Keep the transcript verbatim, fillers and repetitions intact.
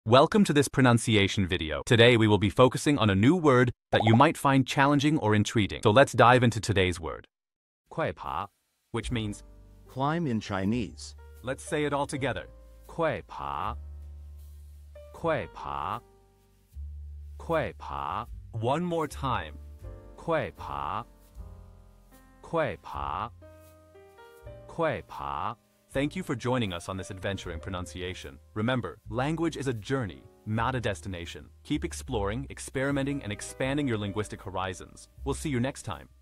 Welcome to this pronunciation video. Today we will be focusing on a new word that you might find challenging or intriguing. So let's dive into today's word. 快爬, which means climb in Chinese. Let's say it all together. 快爬快爬快爬 One more time. 快爬快爬快爬 Thank you for joining us on this adventure in pronunciation. Remember, language is a journey, not a destination. Keep exploring, experimenting, and expanding your linguistic horizons. We'll see you next time.